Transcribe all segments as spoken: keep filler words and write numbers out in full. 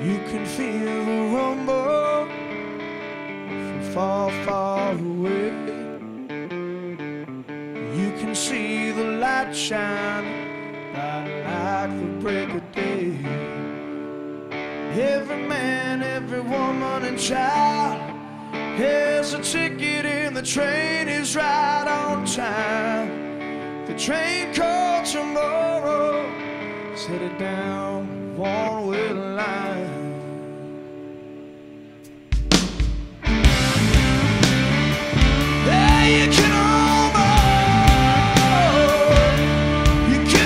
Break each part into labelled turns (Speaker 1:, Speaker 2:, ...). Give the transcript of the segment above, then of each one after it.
Speaker 1: You can feel the rumble from far, far away. You can see the light shine like the break of day. Every man, every woman and child has a ticket and the train is right on time. The train called tomorrow is headed down one way line. Yeah, you can almost, you can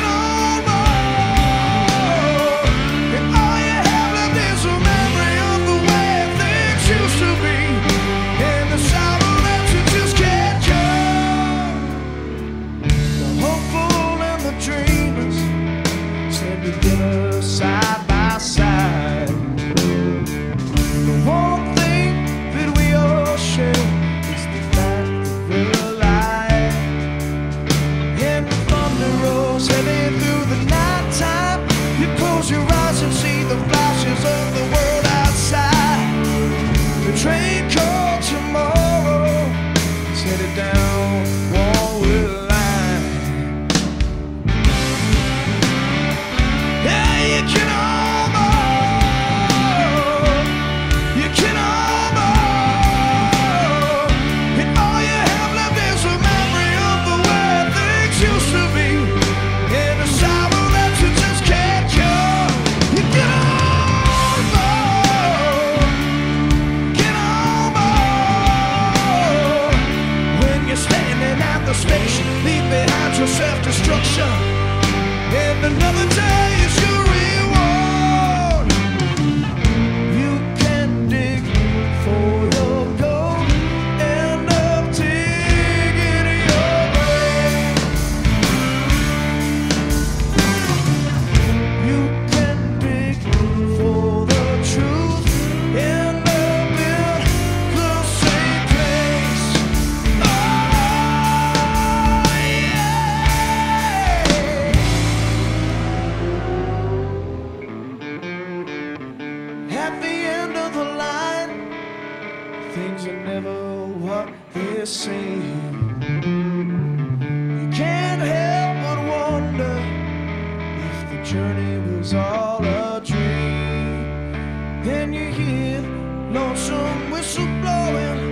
Speaker 1: almost, and all you have left is a memory of the way things used to be, and the sorrow that you just can't cure. The hopeful and the dreamers stand together side by side. The one thing that we all share is the fact that we're alive. And the thunder rolls heavy through the night time. You close your eyes and see the flashes of the world outside. The train called tomorrow is headed down one way line. Yeah, you can almost, you can almost, and all you have left is a memory of the way things used to be, and a sorrow that you just can't cure. You can almost, can almost, when you're standing at the station, leave behind your self-destruction, and another day is your reward. You can dig for your gold, end up digging your grave. You can dig for the truth, end up in the same place. Oh, yeah. At the end of the line, things are never what they seem. You can't help but wonder if the journey was all a dream. Then you hear lonesome whistle blowing